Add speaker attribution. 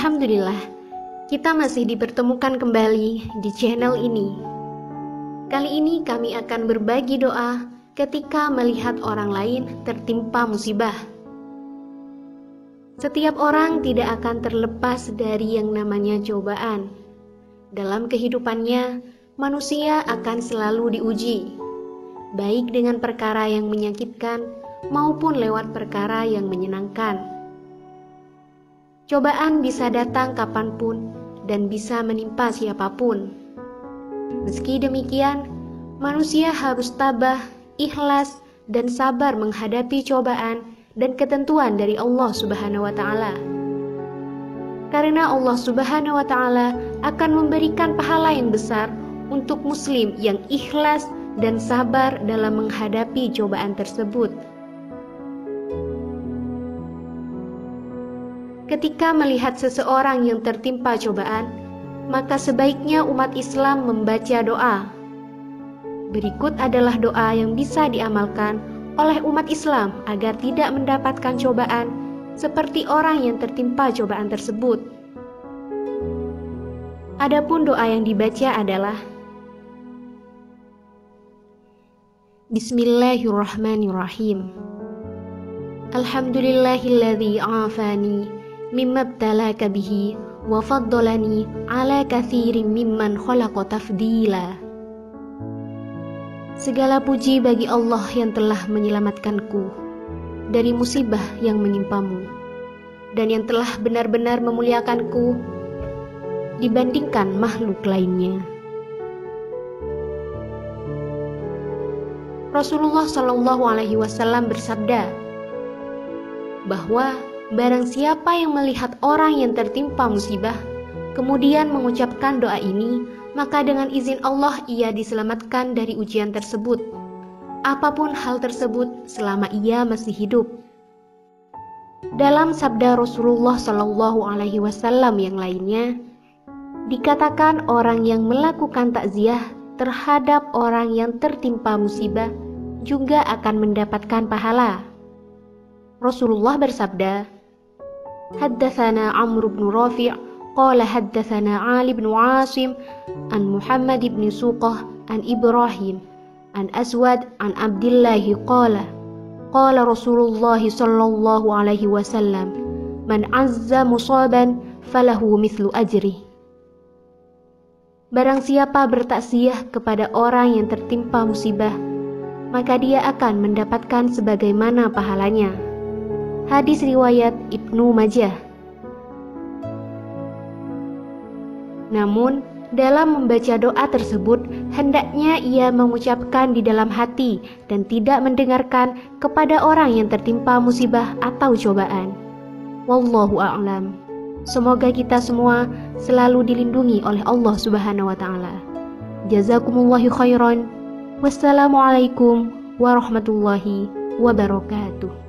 Speaker 1: Alhamdulillah, kita masih dipertemukan kembali di channel ini. Kali ini kami akan berbagi doa ketika melihat orang lain tertimpa musibah. Setiap orang tidak akan terlepas dari yang namanya cobaan. Dalam kehidupannya, manusia akan selalu diuji, baik dengan perkara yang menyakitkan maupun lewat perkara yang menyenangkan. Cobaan bisa datang kapanpun dan bisa menimpa siapapun. Meski demikian, manusia harus tabah, ikhlas, dan sabar menghadapi cobaan dan ketentuan dari Allah Subhanahu wa Ta'ala. Karena Allah Subhanahu wa Ta'ala akan memberikan pahala yang besar untuk Muslim yang ikhlas dan sabar dalam menghadapi cobaan tersebut. Ketika melihat seseorang yang tertimpa cobaan, maka sebaiknya umat Islam membaca doa. Berikut adalah doa yang bisa diamalkan oleh umat Islam agar tidak mendapatkan cobaan seperti orang yang tertimpa cobaan tersebut. Adapun doa yang dibaca adalah Bismillahirrahmanirrahim. Alhamdulillahilladzi afani mimma ibtalaka bihi wa faddalani ala katsirin mimman khalaqa tafdila. Segala puji bagi Allah yang telah menyelamatkanku dari musibah yang menimpamu dan yang telah benar-benar memuliakanku dibandingkan makhluk lainnya. Rasulullah Shallallahu Alaihi Wasallam bersabda bahwa barang siapa yang melihat orang yang tertimpa musibah, kemudian mengucapkan doa ini, maka dengan izin Allah ia diselamatkan dari ujian tersebut, apapun hal tersebut selama ia masih hidup. Dalam sabda Rasulullah Shallallahu Alaihi Wasallam yang lainnya, dikatakan orang yang melakukan takziah terhadap orang yang tertimpa musibah juga akan mendapatkan pahala. Rasulullah bersabda, Haddatsana Amr bin Rafi' qala haddatsana Ali bin Asim an Muhammad bin Suqah an Ibrahim an Aswad an Abdullah qala Rasulullah sallallahu alaihi wasallam man azza musaban falahu mithlu ajri. Barang siapa bertaksiyah kepada orang yang tertimpa musibah, maka dia akan mendapatkan sebagaimana pahalanya. Hadis riwayat Ibnu Majah. Namun, dalam membaca doa tersebut, hendaknya ia mengucapkan di dalam hati dan tidak mendengarkan kepada orang yang tertimpa musibah atau cobaan. Wallahu a'lam. Semoga kita semua selalu dilindungi oleh Allah Subhanahu wa Ta'ala. Jazakumullahu khairan. Wassalamualaikum warahmatullahi wabarakatuh.